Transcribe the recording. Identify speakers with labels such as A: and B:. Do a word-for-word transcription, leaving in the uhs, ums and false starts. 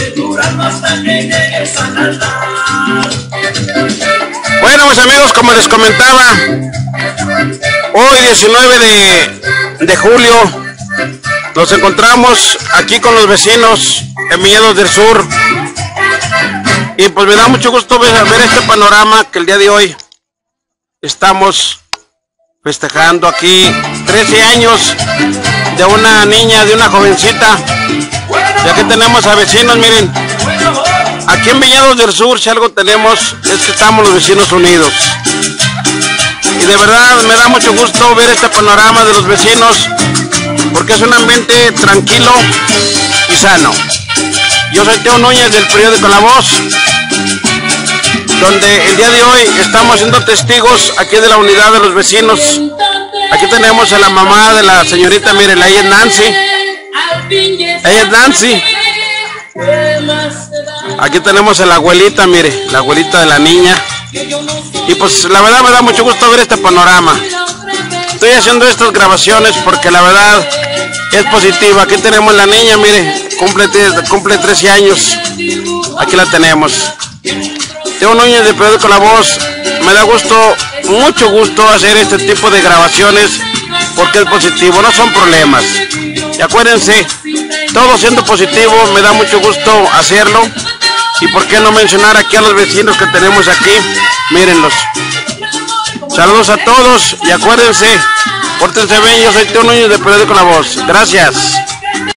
A: Bueno, mis amigos, como les comentaba, hoy diecinueve de, de julio nos encontramos aquí con los vecinos en Viñedos del Sur, y pues me da mucho gusto ver, ver este panorama que el día de hoy estamos festejando aquí trece años de una niña, de una jovencita. Y aquí tenemos a vecinos, miren, aquí en Viñedos del Sur, si algo tenemos es que estamos los vecinos unidos. Y de verdad me da mucho gusto ver este panorama de los vecinos, porque es un ambiente tranquilo y sano. Yo soy Teo Núñez del periódico La Voz, donde el día de hoy estamos siendo testigos aquí de la unidad de los vecinos. Aquí tenemos a la mamá de la señorita, miren, ella es Nancy. Ella es Nancy. Aquí tenemos a la abuelita, mire, la abuelita de la niña. Y pues la verdad me da mucho gusto ver este panorama. Estoy haciendo estas grabaciones porque la verdad es positiva. Aquí tenemos la niña, mire, cumple, cumple trece años. Aquí la tenemos. Teo Núñez de periódico La Voz. Me da gusto, mucho gusto hacer este tipo de grabaciones porque es positivo, no son problemas. Y acuérdense, todo siendo positivo, me da mucho gusto hacerlo. Y por qué no mencionar aquí a los vecinos que tenemos aquí, mírenlos. Saludos a todos y acuérdense, pórtense bien. Yo soy Teo Núñez de periódico La Voz. Gracias.